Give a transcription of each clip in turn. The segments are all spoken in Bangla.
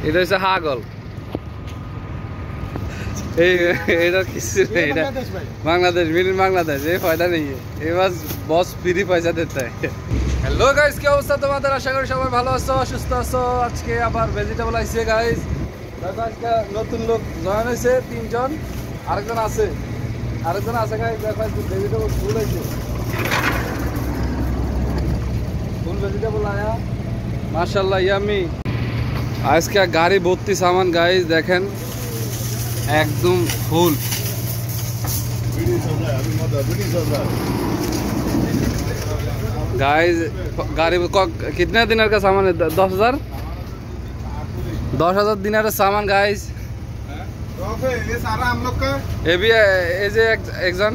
এটা হচ্ছে হাগল। এটা কিছু नहीं, এটা বাংলাদেশ, মেড इन বাংলাদেশ। ये फायदा नहीं है, ये बस बॉस फ्री पैसा देता है। হ্যালো গাইস, কি অবস্থা তোমাদের? আশা করি সবাই ভালো আছো, সুস্থ আছো। আজকে আবার ভেজিটেবল আইছে গাইস। আজকে নতুন লোক জয়েন হয়েছে 3 জন, আরেকজন আছে গাইস। দেখো ভেজিটেবল ফুল আইছে, ফুল ভেজিটেবল आया माशाल्लाह यम्मी। आज का गाड़ी भर्ती सामान गाइस, देखें एकदम फुल। गाइस गाड़ी कितने दिनर का सामान है? 10,000 दिनर का सामान गाइस। ये सारा हम लोग का। ये भी एजे एक जन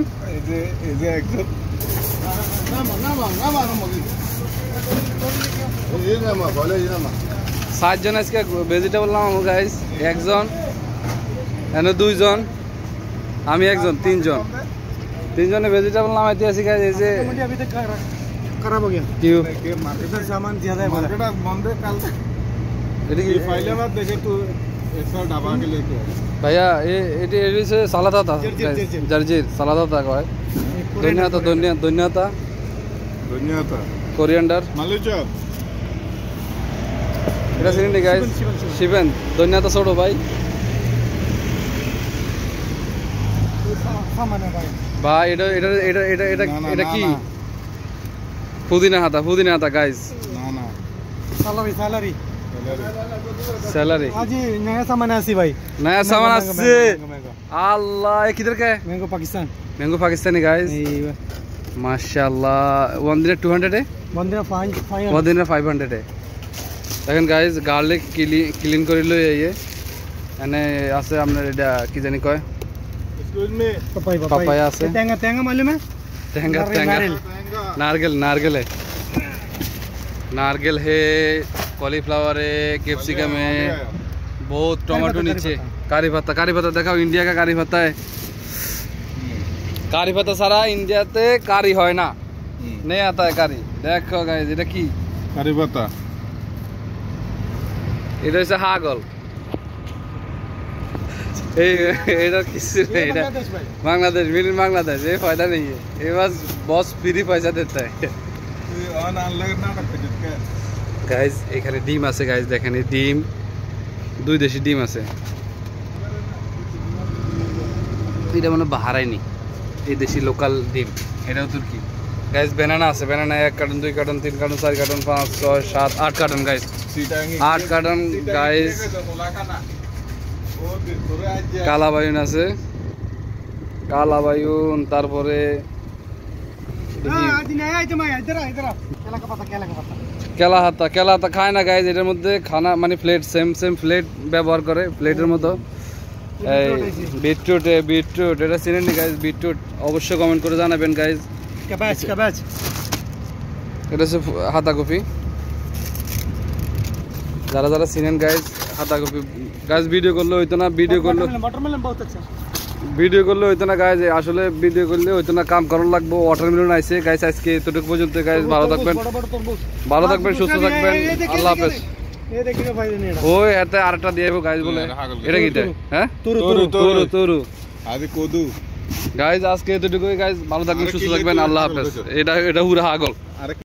7 জন আজকে ভেজিটেবল নাম গাইস। একজন এনে 2 জন, আমি একজন, 3 জন। 3 জনে ভেজিটেবল নামাইতে আছি গাইস। এই যে अभी तक खराब हो गया क्यों? मार्केट सामान ज्यादा है, मार्केट बंद है। कल এটা কি पहले बार देखे तो एक्स्ट्रा ढाबा के लेके ভাইয়া এটি হচ্ছে সালাদাতা জারজির সালাদাতা কয়। ধন্যতা ধন্যতা धन्यवाद কোরিয়ান্ডার मालूचक। এটা চিনি গাইস, শিবেন ধন্যতা ছোট ভাই। सामान है भाई। ভাই এটা এটা এটা এটা এটা এটা কি? পুদিনা হাতা গাইস। ना ना सैलरी सैलरी सैलरी आज नया सामान आसी भाई, नया सामान আসছে। আল্লাহ ये किधर का है? Mango Pakistan. Mango Pakistani guys माशाल्लाह। वन दिन 200 है, वन दिन 500 है। দেখেন গাইস গার্লিক ক্লিন করে লই। এই এনে আছে আপনার এটা কি জানি কয়, एक्सक्यूज में পাপায়া আছে। टेंगा टेंगा मालूम है? टेंगा नारकेल नारकेल है, कॉलीफ्लावर है, कैप्सिकम है, बहुत टमाटो नीचे। कारी पत्ता देखाओ, इंडिया का कारी पत्ता है। कारी पत्ता सारा इंडिया ते कारी है ना, नहीं आता है कारी। देखो गाइस এটা কি? कारी पत्ता। এটা হচ্ছে হাগল। এটা কিছু नहीं, এটা बांग्लादेश, मेड इन बांग्लादेश। ये फायदा नहीं है, ये बस बॉस फ्री पैसा देता है। গাইস এখানে ডিম আছে গাইস, দেখেন এই ডিম 2 দেশি ডিম আছে। এটা মানে বাহারাইনি, এই দেশি লোকাল ডিম। এটাও তুর্কি গাইস। ব্যানানা আছে, banana 1 carton 2 carton 3 carton 4 carton 5 6 7 8 carton guys. 8 carton guys. কালা বায়ুন আছে, কালা বায়ুন। তারপরে কেলা হাতা খায় না গাইজ। এটার মধ্যে খানা মানে প্লেট সেম প্লেট ব্যবহার করে, প্লেটের মতো। বিটরুট এটা চিনেন নি গাইজ? বিটরুট অবশ্যই কমেন্ট করে জানাবেন গাইজ। এটা হচ্ছে হাতা কপি, যারা চিনেন গাইজ। হাতা কপি গাইজ ভিডিও করলে হইতো না, ভিডিও করলে হইতো না গাইজ। আসলে ভিডিও করলে হইতো না, কাম করার লাগবো। ওয়াটারমেলন আইছে গাইজ। আজকে এতটুকু পর্যন্ত গাইজ। ভালো থাকবেন, সুস্থ থাকবেন। আল্লাহ হাফেজ। ওই এতে আরেকটা দিয়ে গাইজ বলে এটা কি? হ্যাঁ তরু গাইজ। আজকে এতটুকুই গাইজ। ভালো থাকবেন, সুস্থ থাকবেন। আল্লাহ হাফেজ। এটা হুরা হাগল।